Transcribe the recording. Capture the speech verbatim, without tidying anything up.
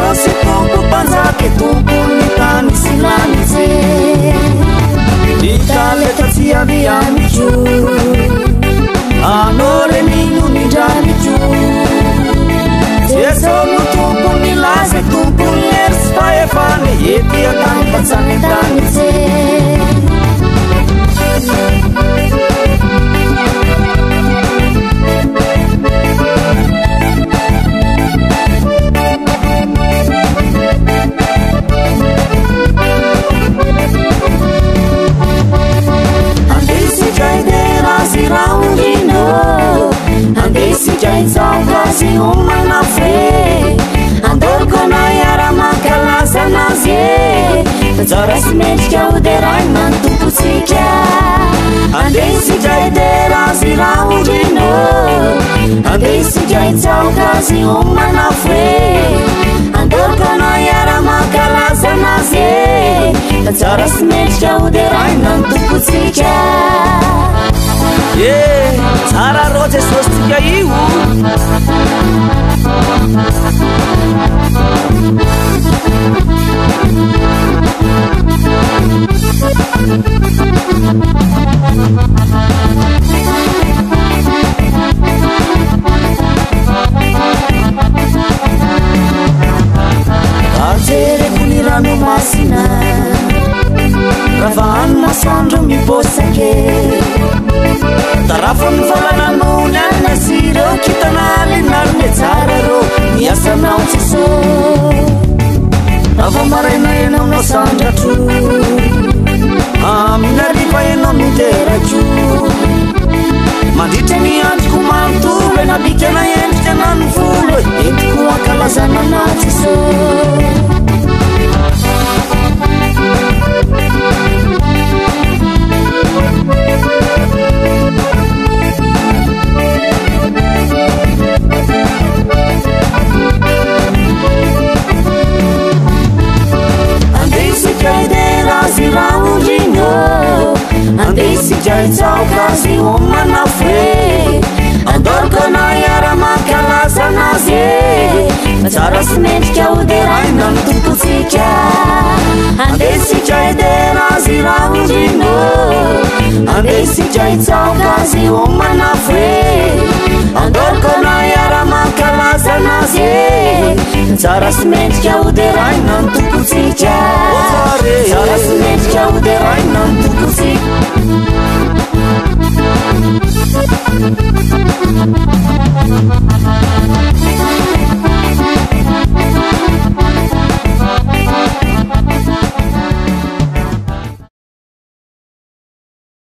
se tompo panjaka tompony tany sy lany ze italeta tsy avy amiko anao re nino nindraniko Jesao no tompony laza tompony ery sy fahefany ety atany patsany tany ze Kasi umana fe andorkona yara makalaza nazie Zaras mechka uderai mantuputsika Andesi jai dera ziraudino Andesi jai tsau kasi umana fe andorkona yara makalaza nazie Zaras mechka uderai mantuputsika Yeah, tsara roje sostika io Arjere kulirano masina Ravan masandro mi posake Tarafon falanano nana siro kitanali narne tsararo Niasa nao tsiso Ava marena enao no sandratu Aminariva enao niteraju Manditra ni andiko mantolo Na bikana endrika nanu volo Entiko akalazana na tsiso Andesi jai dera ziraudino Andesi jai tsau kasi umana fe Andorkona yara makalaza nazie Tsara sy mendrika uderai nantuputsika Andesi jai dera ziraudino Andesi jai tsau kasi umana fe Andorkona yara makalaza nazie Tsara sy mendrika uderai